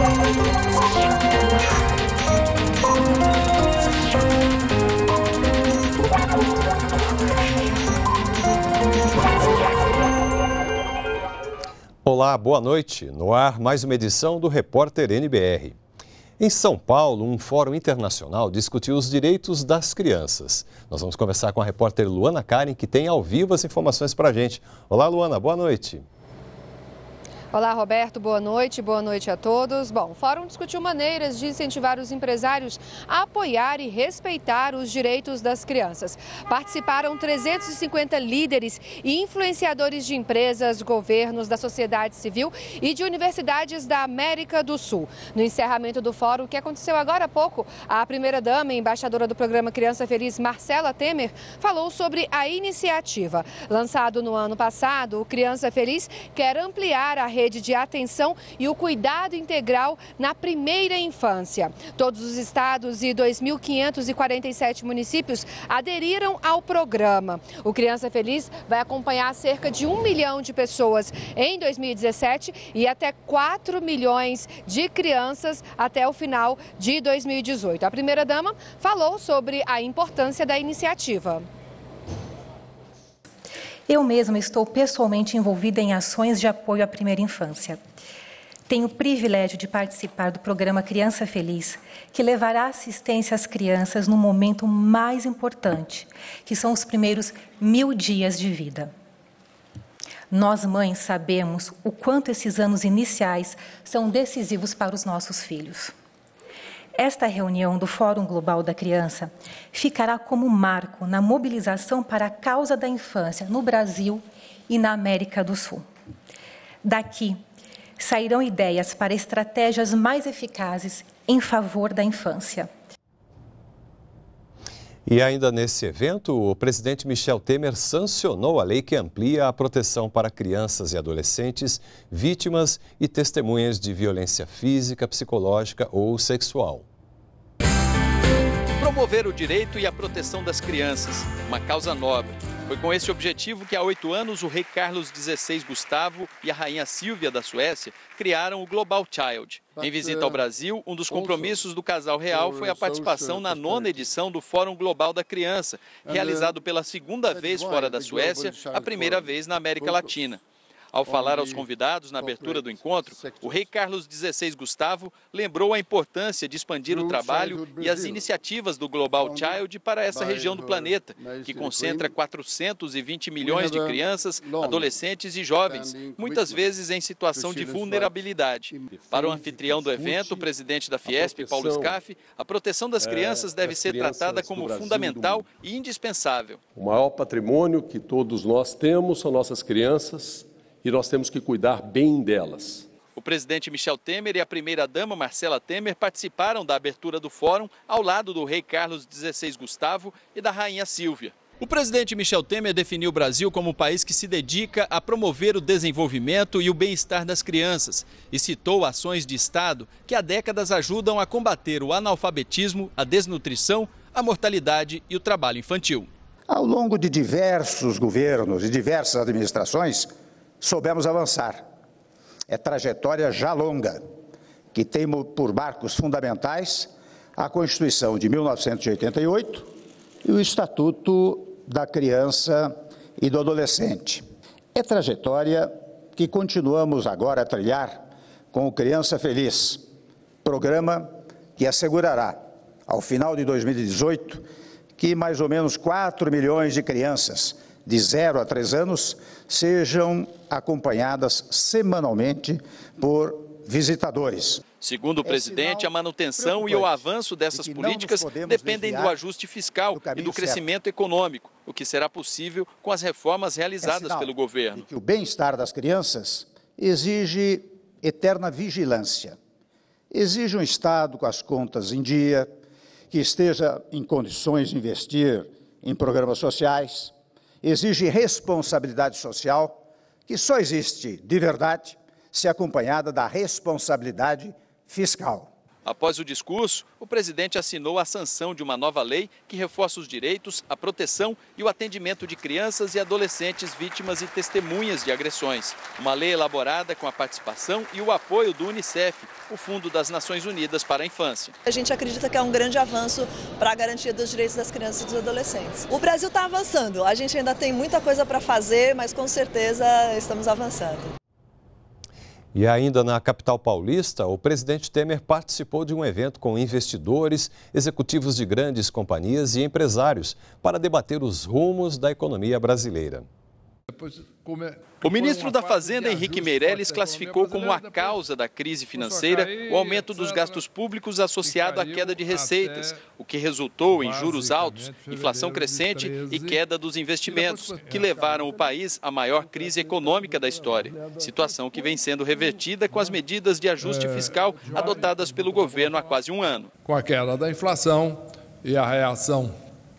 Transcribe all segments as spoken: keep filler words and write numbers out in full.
Olá, boa noite. No ar, mais uma edição do Repórter N B R. Em São Paulo, um fórum internacional discutiu os direitos das crianças. Nós vamos conversar com a repórter Luana Karen, que tem ao vivo as informações para a gente. Olá, Luana, boa noite. Olá, Roberto, boa noite, boa noite a todos. Bom, o fórum discutiu maneiras de incentivar os empresários a apoiar e respeitar os direitos das crianças. Participaram trezentos e cinquenta líderes e influenciadores de empresas, governos, da sociedade civil e de universidades da América do Sul. No encerramento do fórum, que aconteceu agora há pouco, a primeira-dama e embaixadora do programa Criança Feliz, Marcela Temer, falou sobre a iniciativa. Lançado no ano passado, o Criança Feliz quer ampliar a rede de atenção e o cuidado integral na primeira infância. Todos os estados e dois mil quinhentos e quarenta e sete municípios aderiram ao programa. O Criança Feliz vai acompanhar cerca de um milhão de pessoas em dois mil e dezessete e até quatro milhões de crianças até o final de dois mil e dezoito. A primeira-dama falou sobre a importância da iniciativa. Eu mesma estou pessoalmente envolvida em ações de apoio à primeira infância. Tenho o privilégio de participar do programa Criança Feliz, que levará assistência às crianças no momento mais importante, que são os primeiros mil dias de vida. Nós, mães, sabemos o quanto esses anos iniciais são decisivos para os nossos filhos. Esta reunião do Fórum Global da Criança ficará como marco na mobilização para a causa da infância no Brasil e na América do Sul. Daqui sairão ideias para estratégias mais eficazes em favor da infância. E ainda nesse evento, o presidente Michel Temer sancionou a lei que amplia a proteção para crianças e adolescentes vítimas e testemunhas de violência física, psicológica ou sexual. Promover o direito e a proteção das crianças, uma causa nobre. Foi com esse objetivo que há oito anos o rei Carlos dezesseis Gustavo e a rainha Sílvia da Suécia criaram o Global Child. Em visita ao Brasil, um dos compromissos do casal real foi a participação na nona edição do Fórum Global da Criança, realizado pela segunda vez fora da Suécia, a primeira vez na América Latina. Ao falar aos convidados na abertura do encontro, o rei Carlos dezesseis Gustavo lembrou a importância de expandir o trabalho e as iniciativas do Global Child para essa região do planeta, que concentra quatrocentos e vinte milhões de crianças, adolescentes e jovens, muitas vezes em situação de vulnerabilidade. Para o anfitrião do evento, o presidente da Fiesp, Paulo Scaff, a proteção das crianças deve ser tratada como fundamental e indispensável. O maior patrimônio que todos nós temos são nossas crianças, e nós temos que cuidar bem delas. O presidente Michel Temer e a primeira-dama Marcela Temer participaram da abertura do fórum ao lado do rei Carlos dezesseis Gustavo e da rainha Sílvia. O presidente Michel Temer definiu o Brasil como um país que se dedica a promover o desenvolvimento e o bem-estar das crianças e citou ações de Estado que há décadas ajudam a combater o analfabetismo, a desnutrição, a mortalidade e o trabalho infantil. Ao longo de diversos governos e diversas administrações, soubemos avançar. É trajetória já longa, que tem por marcos fundamentais a Constituição de mil novecentos e oitenta e oito e o Estatuto da Criança e do Adolescente. É trajetória que continuamos agora a trilhar com o Criança Feliz, programa que assegurará, ao final de dois mil e dezoito, que mais ou menos quatro milhões de crianças de zero a três anos sejam acompanhadas semanalmente por visitadores. Segundo o presidente, a manutenção e o avanço dessas políticas dependem do ajuste fiscal do e do crescimento certo. econômico, o que será possível com as reformas realizadas é pelo governo. Que o bem-estar das crianças exige eterna vigilância, exige um Estado com as contas em dia, que esteja em condições de investir em programas sociais, exige responsabilidade social, que só existe de verdade se acompanhada da responsabilidade fiscal. Após o discurso, o presidente assinou a sanção de uma nova lei que reforça os direitos, a proteção e o atendimento de crianças e adolescentes vítimas e testemunhas de agressões. Uma lei elaborada com a participação e o apoio do Unicef, o Fundo das Nações Unidas para a Infância. A gente acredita que é um grande avanço para a garantia dos direitos das crianças e dos adolescentes. O Brasil está avançando, a gente ainda tem muita coisa para fazer, mas com certeza estamos avançando. E ainda na capital paulista, o presidente Temer participou de um evento com investidores, executivos de grandes companhias e empresários para debater os rumos da economia brasileira. O ministro da Fazenda, Henrique Meirelles, classificou como a causa da crise financeira o aumento dos gastos públicos associado à queda de receitas, o que resultou em juros altos, inflação crescente e queda dos investimentos, que levaram o país à maior crise econômica da história, situação que vem sendo revertida com as medidas de ajuste fiscal adotadas pelo governo há quase um ano. Com a queda da inflação e a reação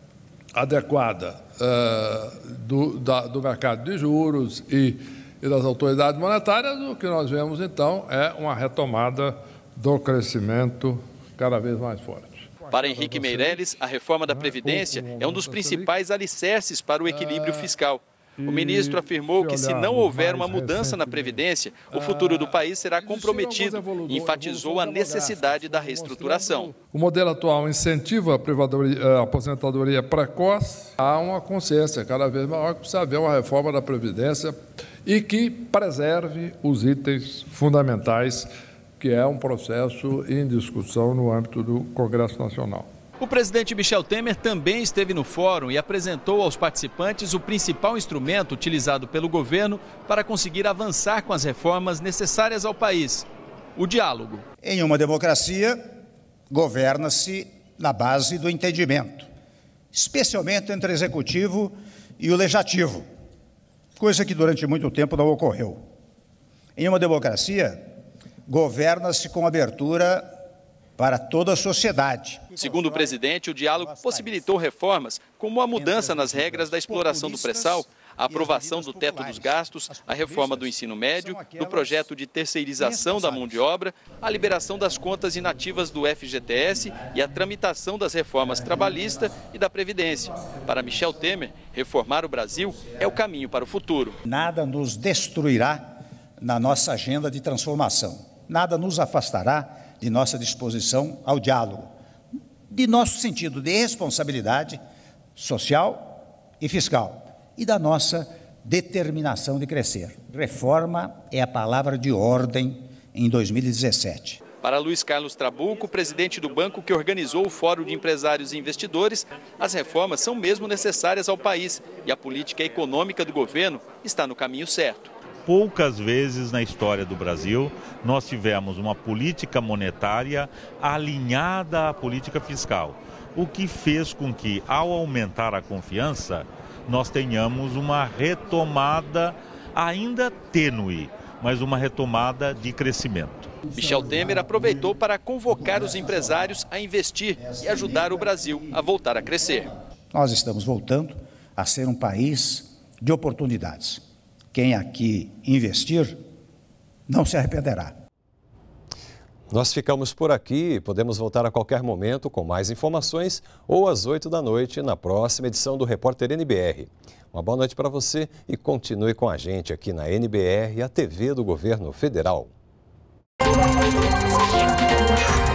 adequada Uh, do, da, do mercado de juros e, e das autoridades monetárias, o que nós vemos, então, é uma retomada do crescimento cada vez mais forte. Para Henrique Meirelles, a reforma da Previdência é um dos principais alicerces para o equilíbrio fiscal. O ministro afirmou que, se não houver uma mudança na Previdência, o futuro do país será comprometido e enfatizou a necessidade da reestruturação. O modelo atual incentiva a aposentadoria precoce. Há uma consciência cada vez maior que precisa haver uma reforma da Previdência e que preserve os itens fundamentais, que é um processo em discussão no âmbito do Congresso Nacional. O presidente Michel Temer também esteve no fórum e apresentou aos participantes o principal instrumento utilizado pelo governo para conseguir avançar com as reformas necessárias ao país: o diálogo. Em uma democracia, governa-se na base do entendimento, especialmente entre o executivo e o legislativo, coisa que durante muito tempo não ocorreu. Em uma democracia, governa-se com abertura para toda a sociedade. Segundo o presidente, o diálogo possibilitou reformas, como a mudança nas regras da exploração do pré-sal, a aprovação do teto dos gastos, a reforma do ensino médio, do projeto de terceirização da mão de obra, a liberação das contas inativas do F G T S e a tramitação das reformas trabalhista e da Previdência. Para Michel Temer, reformar o Brasil é o caminho para o futuro. Nada nos destruirá na nossa agenda de transformação. Nada nos afastará de nossa disposição ao diálogo, de nosso sentido de responsabilidade social e fiscal e da nossa determinação de crescer. Reforma é a palavra de ordem em dois mil e dezessete. Para Luiz Carlos Trabuco, presidente do banco que organizou o Fórum de Empresários e Investidores, as reformas são mesmo necessárias ao país e a política econômica do governo está no caminho certo. Poucas vezes na história do Brasil nós tivemos uma política monetária alinhada à política fiscal, o que fez com que, ao aumentar a confiança, nós tenhamos uma retomada ainda tênue, mas uma retomada de crescimento. Michel Temer aproveitou para convocar os empresários a investir e ajudar o Brasil a voltar a crescer. Nós estamos voltando a ser um país de oportunidades. Quem aqui investir não se arrependerá. Nós ficamos por aqui, podemos voltar a qualquer momento com mais informações ou às oito da noite na próxima edição do Repórter N B R. Uma boa noite para você e continue com a gente aqui na N B R, a T V do Governo Federal.